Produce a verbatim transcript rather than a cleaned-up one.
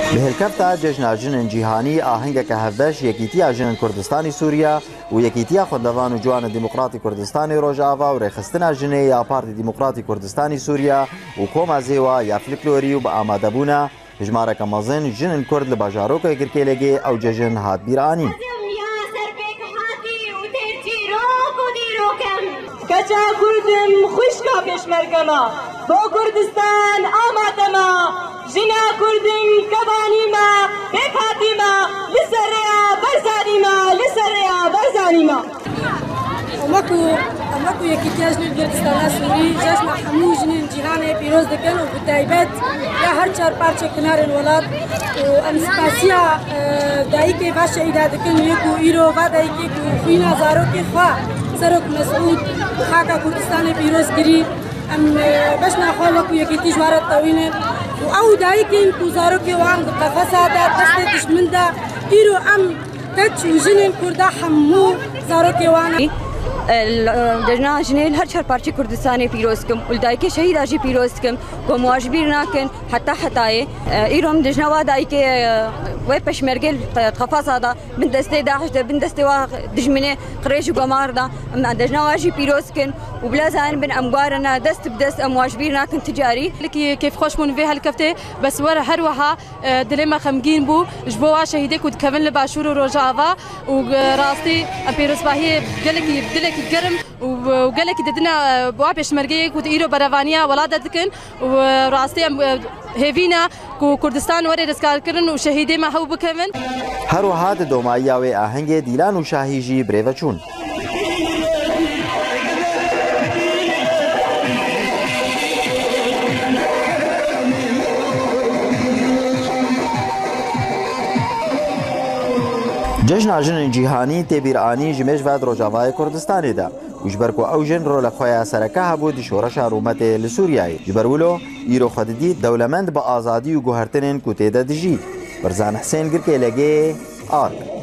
بهلکفتا جژنا جنên cîhanî ahengeke hevbeş yekîtiya jinên Kurdistanê Sûriya û yekîtiya xwendevan û ciwan Demokratîk Kurdistanê Rojava û rêxistina jinê ya Partî Demokratîk Kurdistanê Sûriya û koma zêwa ya Filklorî û bi amadebûna hejmareka mezin jinên Kurd li bajarokê Girkêlêgê ew cejin hat bîranîn. کچا کردم خوشکا پشمرگما با کردستان آمادما جنا کردم کبانیما بکاتیما لسریا برزانیما لسریا برزانیما اماكو اماكو يكيتياج للكردستان السوري جشن حمو جنين جيهاني بيروز دكن وبالتايبات يا هر چار بارچه كنار الولاد وامسباسيا دايكي باشا ايدا دكن يكو ايرو و دايكي خوينا زاروكي خوا سرک مسعود خاکا کردستان پیروز گری ام بشنا خالق یکی جوارت طویل و او دایی که این کوزارو که وام قفسه دا دست دشمن دا ایرو ام تچ وجنین کرده حمو زارو که وام دجنا جنيل هر چهار پارچه کردستان پیروز کم ولدای که شهید آجی پیروز کم کو مواجبیر ناکن حتی حتای ایرم دجنا وادای که و پشمرگل تخفاص دا من دسته داعش دا من دسته وا دجمنه قريش وقمار دا ام دجنا واجي پیروز کن وبلا زان بن اموارنا دست بدست مواجبیر ناکن تجاری لكي كيف خوش من فيها الكفته بس ورا هروها دلما خمجين بو جبوا شهيدك ودكمل لباشور وروجافا وراستي بيروز باهي قالك يبدلك الجرم وقالك ددنا بوابش مرقيك وديرو برافانيا ولا ددكن وراستي هيفينا كردستان وري دسكار كرن وشهيدي ما هو بكمن هرو هاد دومايا و آهنگ دیلان و شاهیجی بریوچون جشن جنên cîhanî tê bîranî ji mêjva Rojavayê Kurdistanê de û ji ber ku ew jin rola xwe ya sereke hebû di şoreşa rûmetê li Sûriyayê. Ji ber wilo îro xwe didît dewlemend bi azadî û guhertinên ku tê de dijî. Birzan Hesên Girkêlêgê, Ark.